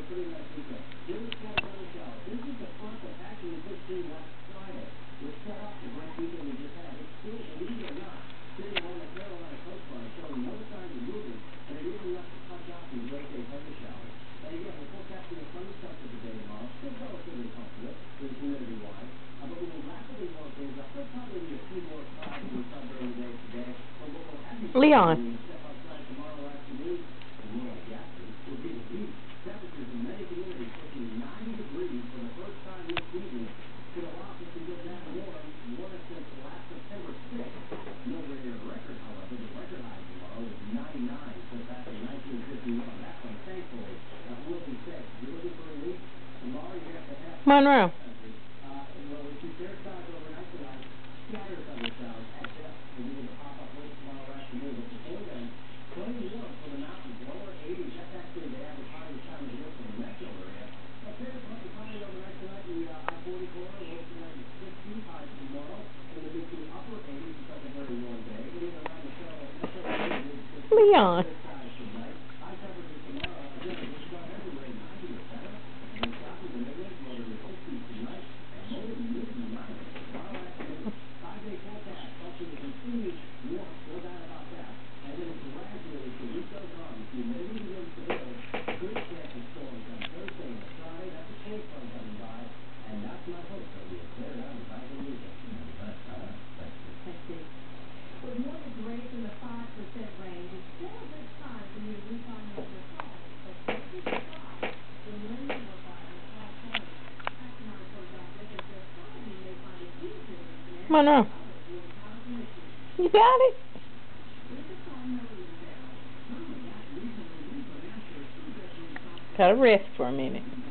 pretty nice weekend. Really strong thundershower. This is the front that actually pushed through last Friday, which set up the great weekend we just had. It's still, believe it or not, sitting along the Carolina coastline, showing no signs of moving, and it is enough to punch out these late-day thundershowers. And again, we're forecasting a sunny start to the day tomorrow. Still relatively comfortable, humidity-wise. But we will rapidly warm things up. There'll probably be a few more clouds than we saw during the day today. But what will have you Leon. when you step outside tomorrow afternoon, or more like afternoon, will be the heat. Temperatures in many communities pushing 90 degrees for the first time this season. Could allow us to get that warmest since last September 6th. Nowhere near a record, however. The record high tomorrow is 99, so back in 1951. That one, thankfully, will be safe. If you're looking for relief, tomorrow you're going to have to head Monroe. Well, we see fair skies overnight tonight. Scattered thundershowers at best. We'll be able to pop up late tomorrow afternoon. But before then, plenty warm for the mountains. Lower 80s. That's actually the average high this time of year for the metro area. Fair cloudy overnight tonight. The I-40 corridor, low tonight is 60. High tomorrow in the mid to upper 80s. It's like a very warm day. In and around the metro area, Leon. fair skies tonight. High temperatures tomorrow. Again, just about everywhere 90 or better. And then south of the Midlands, low to the 60s tonight. Low to mid-90s tomorrow afternoon. 5-day forecast. Also, the continued warmth. No doubt about that. And then gradually, as the week goes on, the humidity begins to build. Good chance of storms on Thursday and Friday. That's a cold front coming by. And that's my hope that we will clear it out in time for the weekend. Thanks, Steve. With mortgage rates in the 5% range, it's still a good time for you to refinance your home. But don't be surprised when lending providers start selling. Action.report.gov says some of you may find it easier to refinance, Monroe. others will encounter some issues. You got it? Here's a phone Marie now. Gotta rest for a minute.